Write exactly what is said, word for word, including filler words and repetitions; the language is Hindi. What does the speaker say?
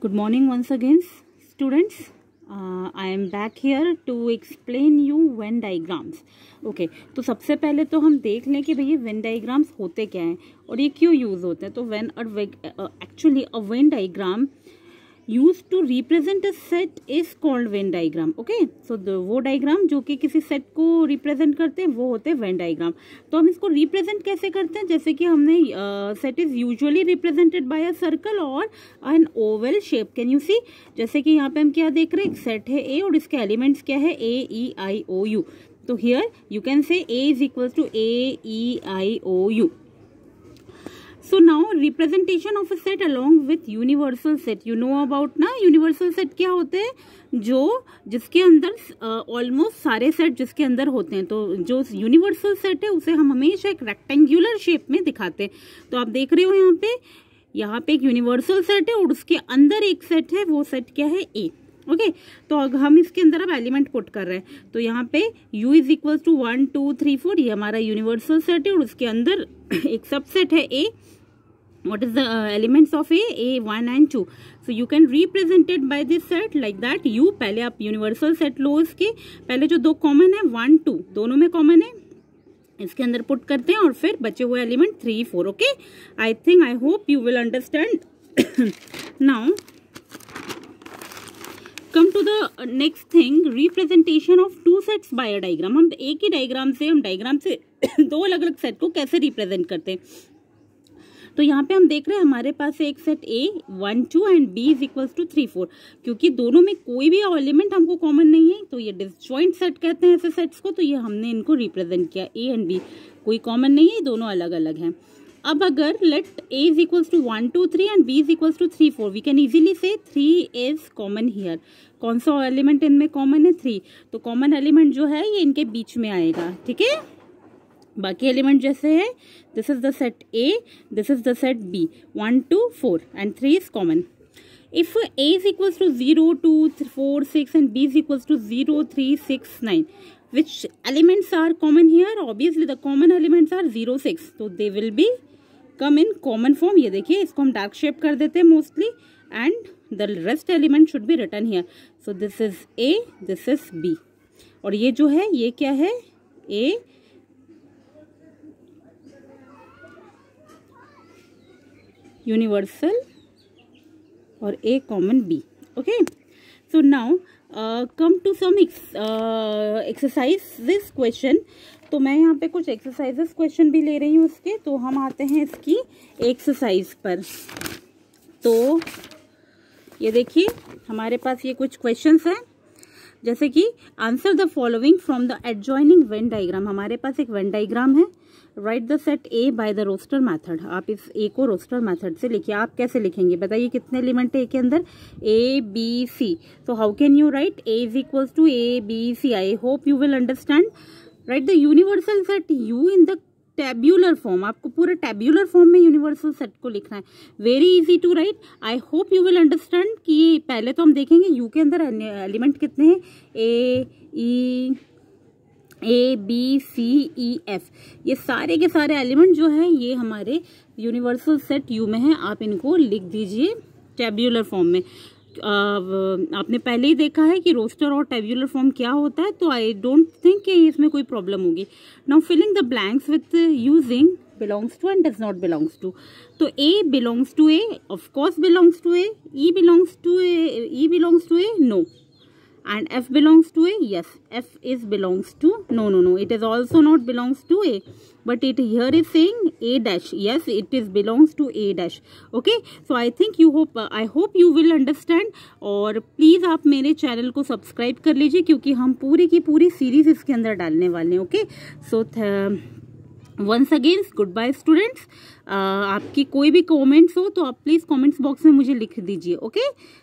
Good morning once again, students. Uh, I am back here to explain you Venn diagrams. Okay, तो सबसे पहले तो हम देख लें कि भैया Venn diagrams होते क्या हैं और ये क्यों यूज होते हैं. तो when actually a Venn diagram used to represent a set is called Venn diagram. Okay, so the वो डायग्राम जो कि किसी सेट को रिप्रेजेंट करते हैं वो होते हैं Venn diagram. तो हम इसको रिप्रेजेंट कैसे करते हैं, जैसे कि हमने set is usually represented by a circle और an oval shape. Can you see, जैसे कि यहाँ पे हम क्या देख रहे हैं, एक सेट है ए और इसके एलिमेंट्स क्या है, A E I O U. तो here you can say A is equal to A E I O U. So now representation of a set along with universal set. You know about ना universal set क्या होते हैं, जो जिसके अंदर ऑलमोस्ट uh, सारे सेट जिसके अंदर होते हैं. तो जो यूनिवर्सल सेट है उसे हम हमेशा एक रेक्टेंगुलर शेप में दिखाते हैं. तो आप देख रहे हो यहाँ पे यहाँ पे एक यूनिवर्सल सेट है और उसके अंदर एक सेट है, वो सेट क्या है, ए. ओके okay, तो अगर हम इसके अंदर अब एलिमेंट पुट कर रहे हैं तो यहाँ पे u is equal to one two three four, ये हमारा यूनिवर्सल सेट है और उसके अंदर एक सबसेट है a. What is the uh, elements of a? a one and two. So you can represent it by this set like that. u पहले आप यूनिवर्सल सेट लो, इसके पहले जो दो कॉमन है वन टू दोनों में कॉमन है, इसके अंदर पुट करते हैं और फिर बचे हुए element three four. Okay, I think I hope you will understand. Now come to the next thing, representation of two sets by a diagram. हम एक ही डायग्राम से हम डायग्राम से दो अलग अलग सेट को कैसे रिप्रेजेंट करते हैं. तो यहाँ पे हम देख रहे हैं हमारे पास एक set A one two and B is equal to three four. क्योंकि दोनों में कोई भी एलिमेंट हमको कॉमन नहीं है तो ये डिसजॉइंट सेट कहते हैं ऐसे सेट्स को. तो ये हमने इनको रिप्रेजेंट किया, ए एंड बी कोई कॉमन नहीं है, दोनों अलग अलग हैं. अब अगर let A is equal to one two three and B is equal to three four, we can easily say three is common here. कौन सा एलिमेंट इनमें कॉमन है, थ्री. तो कॉमन एलिमेंट जो है ये इनके बीच में आएगा. ठीक है, बाकी एलिमेंट जैसे है, this is the set A, this is the set B, one two four and three is common. If A is equals to zero two four six and B is equals to zero three six nine, which elements are common here, obviously the common elements are zero six. तो they will be come in common form. ये देखिए, इसको हम डार्क शेप कर देते हैं mostly and the rest element should be written here. So this is A, this is B और ये जो है ये क्या है, ए यूनिवर्सल और A common B. Okay, so now come to some exercise this question. तो मैं यहाँ पे कुछ एक्सरसाइजेस क्वेश्चन भी ले रही हूँ उसके. तो हम आते हैं इसकी एक्सरसाइज पर. तो ये देखिए हमारे पास ये कुछ क्वेश्चंस हैं, जैसे कि answer the following from the adjoining Venn diagram. हमारे पास एक वेन डायग्राम है. Write the set A by the roster method. आप इस ए को रोस्टर मेथड से लिखिए. आप कैसे लिखेंगे बताइए, कितने एलिमेंट है ए के अंदर, ए बी सी. तो how can you write A is equal to A B C. I hope you will understand. Write the universal set U in the tabular form. आपको पूरा टेब्यूलर फॉर्म में यूनिवर्सल सेट को लिखना है. Very easy to write. I hope you will understand कि पहले तो हम देखेंगे यू के अंदर एलिमेंट कितने हैं, ए ई ए बी सी ई एफ. ये सारे के सारे एलिमेंट जो है ये हमारे यूनिवर्सल सेट यू में है. आप इनको लिख दीजिए टेब्यूलर फॉर्म में. Uh, आपने पहले ही देखा है कि रोस्टर और टेब्यूलर फॉर्म क्या होता है, तो आई डोंट थिंक कि इसमें कोई प्रॉब्लम होगी. Now filling the blanks with using belongs to and does not belongs to. तो A belongs to A, of course belongs to A. E belongs to A, E belongs to A, no. And F belongs to A, yes, F is belongs to, no no no, it is also not belongs to A, but it here is saying A dash, yes it is belongs to A dash. Okay, so I think you hope uh, I hope you will understand. और प्लीज आप मेरे चैनल को सब्सक्राइब कर लीजिए क्योंकि हम पूरी की पूरी सीरीज इसके अंदर डालने वाले हैं. Okay, so once again good bye students. आपकी कोई भी कमेंट्स हो तो आप प्लीज कमेंट्स बॉक्स में मुझे लिख दीजिए. Okay okay?